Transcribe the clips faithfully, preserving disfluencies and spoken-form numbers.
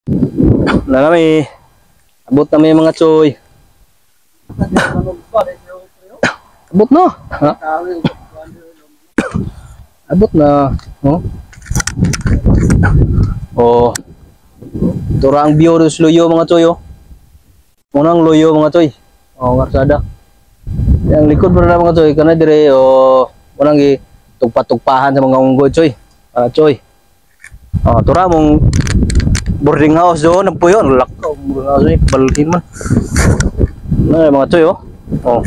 Na kami. Abot na may mga choy. Abot no? Ha? Abot na. Oh. Oh. Ito ra ang view dos loyo mga choy oh. Munang loyo mga choy. Oh, ngarsada. Yang likod pa na mga choy kana dire oh, munang gi tugpa-tugpahan sa mga unggoy choy. Ah choy. Oh, tura mong boarding house doon, nagpuyo, lakaw, boarding house ni balhin man. Nah, mga choy oh. Oh.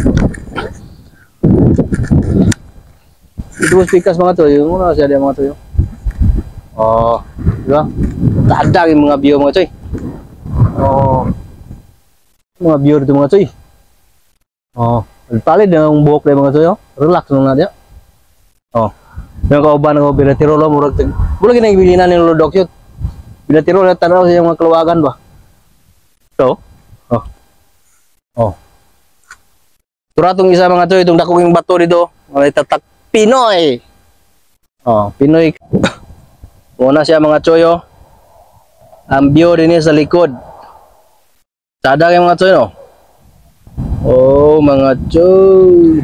Itu speakers mga choy, muna siya dia mga choy. Oh, diba? Ada yung mga view mga choy. Oh. Mga view dito mga choy. Oh, palid yung buhok dia mga choy oh. Relax na dia. Oh. Yung kauban ng bilatiro lo murag tag. Mula ginang bilinan ni Lodok yun. Bilatiro na tanaw sa mga kaluwagan ba. So, oh. Oh. Turatong isa mga choy, itong dakong bato dito, may tatak Pinoy. Oh, Pinoy. Muna siya mga choy oh. Ang view din sa likod. Sada yung mga choy no. Oh, mga choy.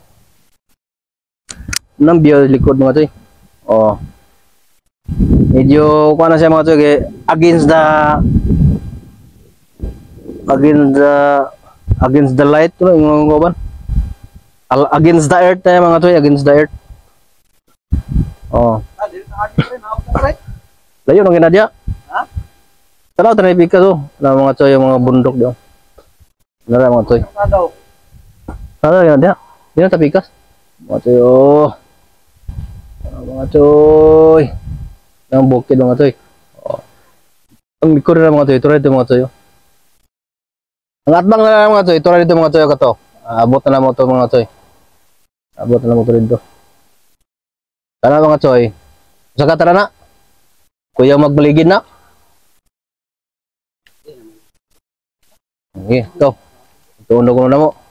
Nang view likod mga choy. Oh. Medyo kuha na siya mga choy against the against the against the light no yung mga against the earth na mga choy, against the earth. Oh. Layo nang ginadya. Ha? Tara tanay pika to. Na mga choy yung mga bundok diyo. Nara mga choy. Tara ginadya. Dino ta pikas. Mga choy oh. Mga choy. Nang bukid mga choy. Oh. Ang likod na mga choy, tura dito mga choy. Ang atbang na mga choy, tura dito mga choy kato. Abot na mo to mga choy. Abot na mo to dito. Tara mga choy. Saka tara na. Kuya magbaligid na. Okay, go. Tuundog ko na mo.